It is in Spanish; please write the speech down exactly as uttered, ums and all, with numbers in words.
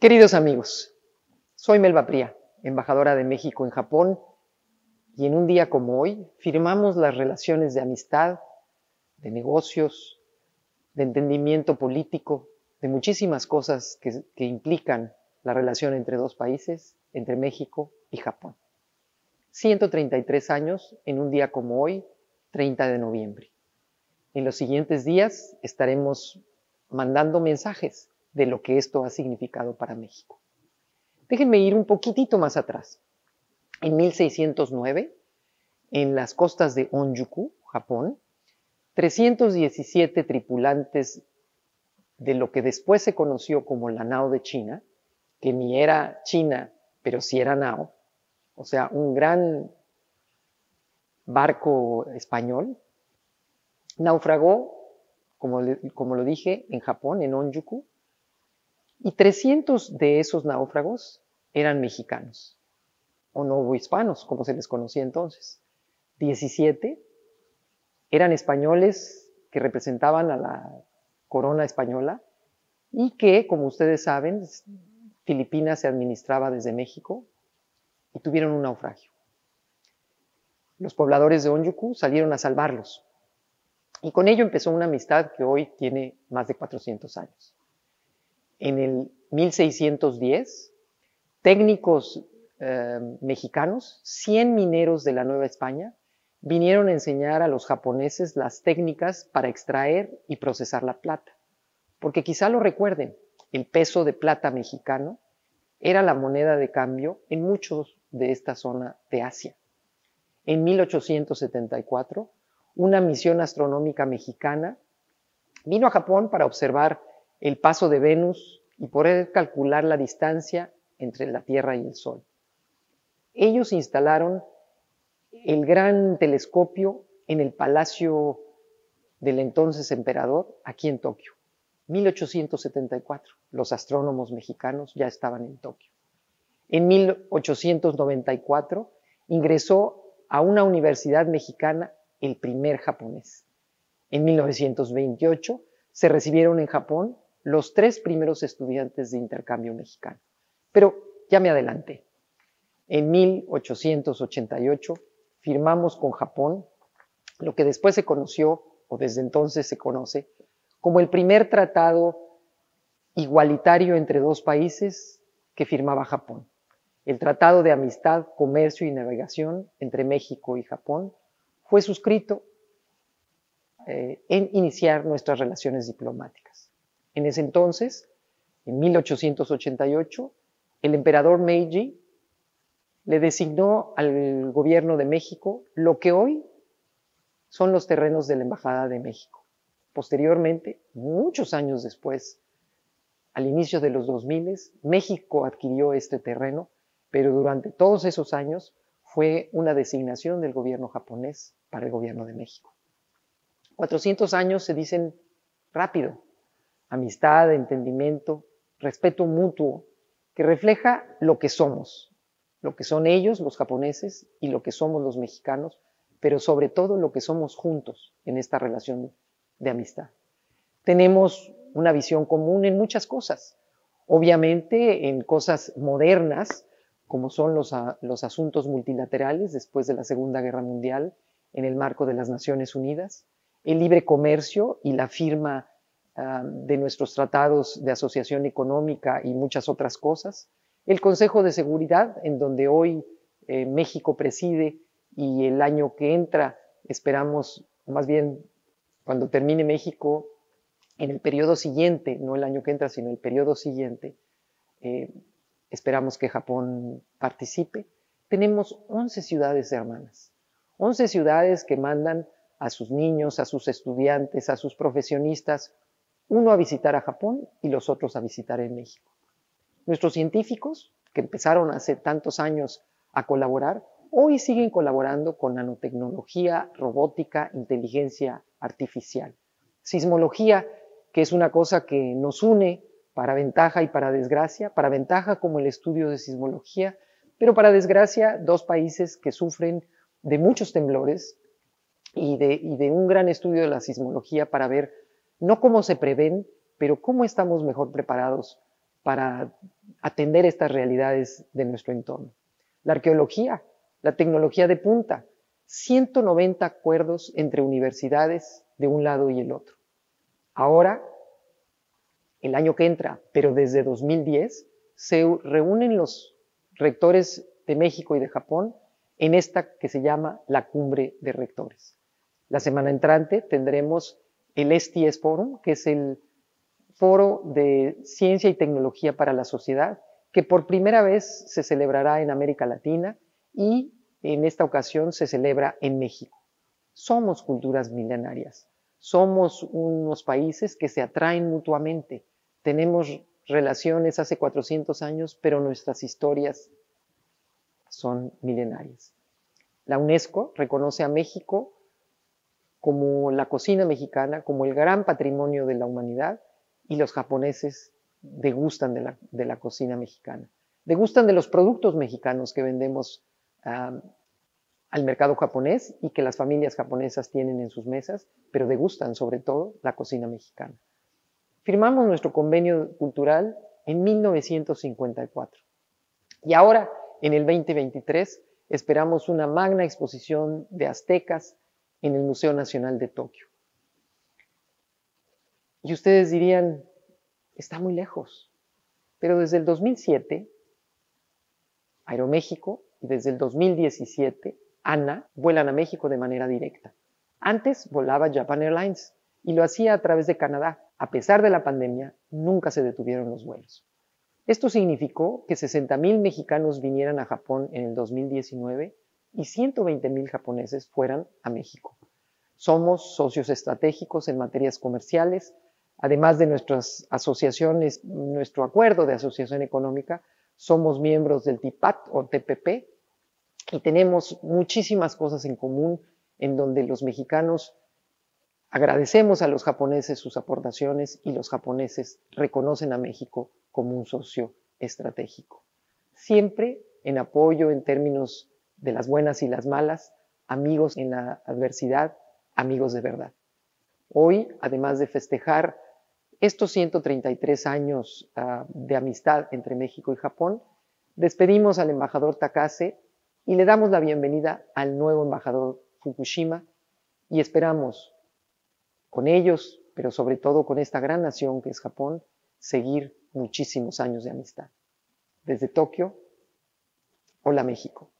Queridos amigos, soy Melba Pría, embajadora de México en Japón, y en un día como hoy firmamos las relaciones de amistad, de negocios, de entendimiento político, de muchísimas cosas que, que implican la relación entre dos países, entre México y Japón. ciento treinta y tres años en un día como hoy, treinta de noviembre. En los siguientes días estaremos mandando mensajes de lo que esto ha significado para México. Déjenme ir un poquitito más atrás. En mil seiscientos nueve, en las costas de Onjuku, Japón, trescientos diecisiete tripulantes de lo que después se conoció como la nao de China, que ni era China, pero sí era nao, o sea, un gran barco español, naufragó, como, como lo dije, en Japón, en Onjuku, y trescientos de esos náufragos eran mexicanos, o novohispanos, como se les conocía entonces. diecisiete eran españoles que representaban a la corona española y que, como ustedes saben, Filipinas se administraba desde México y tuvieron un naufragio. Los pobladores de Onjuku salieron a salvarlos y con ello empezó una amistad que hoy tiene más de cuatrocientos años. En el mil seiscientos diez, técnicos eh, mexicanos, cien mineros de la Nueva España, vinieron a enseñar a los japoneses las técnicas para extraer y procesar la plata. Porque quizá lo recuerden, el peso de plata mexicano era la moneda de cambio en muchos de esta zona de Asia. En mil ochocientos setenta y cuatro, una misión astronómica mexicana vino a Japón para observar el paso de Venus y poder calcular la distancia entre la Tierra y el Sol. Ellos instalaron el gran telescopio en el palacio del entonces emperador, aquí en Tokio. mil ochocientos setenta y cuatro, los astrónomos mexicanos ya estaban en Tokio. En mil ochocientos noventa y cuatro ingresó a una universidad mexicana el primer japonés. En mil novecientos veintiocho se recibieron en Japón los tres primeros estudiantes de intercambio mexicano. Pero ya me adelanté. En mil ochocientos ochenta y ocho firmamos con Japón lo que después se conoció, o desde entonces se conoce, como el primer tratado igualitario entre dos países que firmaba Japón. El Tratado de Amistad, Comercio y Navegación entre México y Japón fue suscrito eh, en iniciar nuestras relaciones diplomáticas. En ese entonces, en mil ochocientos ochenta y ocho, el emperador Meiji le designó al gobierno de México lo que hoy son los terrenos de la Embajada de México. Posteriormente, muchos años después, al inicio de los dos mil, México adquirió este terreno, pero durante todos esos años fue una designación del gobierno japonés para el gobierno de México. cuatrocientos años se dicen rápido. Amistad, entendimiento, respeto mutuo, que refleja lo que somos, lo que son ellos, los japoneses, y lo que somos los mexicanos, pero sobre todo lo que somos juntos en esta relación de amistad. Tenemos una visión común en muchas cosas, obviamente en cosas modernas, como son los, los asuntos multilaterales después de la Segunda Guerra Mundial, en el marco de las Naciones Unidas, el libre comercio y la firma uh, de nuestros tratados de asociación económica y muchas otras cosas, el Consejo de Seguridad, en donde hoy eh, México preside y el año que entra esperamos, o más bien cuando termine México, en el periodo siguiente, no el año que entra, sino el periodo siguiente, eh, esperamos que Japón participe. Tenemos once ciudades hermanas, once ciudades que mandan a sus niños, a sus estudiantes, a sus profesionistas, uno a visitar a Japón y los otros a visitar en México. Nuestros científicos, que empezaron hace tantos años a colaborar, hoy siguen colaborando con nanotecnología, robótica, inteligencia artificial. Sismología, que es una cosa que nos une para ventaja y para desgracia, para ventaja como el estudio de sismología, pero para desgracia dos países que sufren de muchos temblores y de, y de un gran estudio de la sismología para ver no cómo se prevén, pero cómo estamos mejor preparados para atender estas realidades de nuestro entorno. La arqueología, la tecnología de punta, ciento noventa acuerdos entre universidades de un lado y el otro. Ahora, el año que entra, pero desde dos mil diez, se reúnen los rectores de México y de Japón en esta que se llama la Cumbre de Rectores. La semana entrante tendremos el S T S Forum, que es el Foro de Ciencia y Tecnología para la Sociedad, que por primera vez se celebrará en América Latina y en esta ocasión se celebra en México. Somos culturas milenarias, somos unos países que se atraen mutuamente, tenemos relaciones hace cuatrocientos años, pero nuestras historias son milenarias. La UNESCO reconoce a México como la cocina mexicana, como el gran patrimonio de la humanidad, y los japoneses degustan de la, de la cocina mexicana. Degustan de los productos mexicanos que vendemos um, al mercado japonés y que las familias japonesas tienen en sus mesas, pero degustan sobre todo la cocina mexicana. Firmamos nuestro convenio cultural en mil novecientos cincuenta y cuatro y ahora, en el veinte veintitrés, esperamos una magna exposición de aztecas en el Museo Nacional de Tokio. Y ustedes dirían, está muy lejos, pero desde el dos mil siete, Aeroméxico, y desde el dos mil diecisiete, ANA, vuelan a México de manera directa. Antes volaba Japan Airlines y lo hacía a través de Canadá. A pesar de la pandemia, nunca se detuvieron los vuelos. Esto significó que sesenta mil mexicanos vinieran a Japón en el dos mil diecinueve y ciento veinte mil japoneses fueran a México. Somos socios estratégicos en materias comerciales, además de nuestras asociaciones, nuestro acuerdo de asociación económica, somos miembros del TIPAT o T P P y tenemos muchísimas cosas en común en donde los mexicanos agradecemos a los japoneses sus aportaciones y los japoneses reconocen a México como un socio estratégico. Siempre en apoyo en términos de las buenas y las malas, amigos en la adversidad, amigos de verdad. Hoy, además de festejar estos ciento treinta y tres años uh, de amistad entre México y Japón, despedimos al embajador Takase y le damos la bienvenida al nuevo embajador Fukushima y esperamos con ellos, pero sobre todo con esta gran nación que es Japón, seguir muchísimos años de amistad. Desde Tokio, hola México.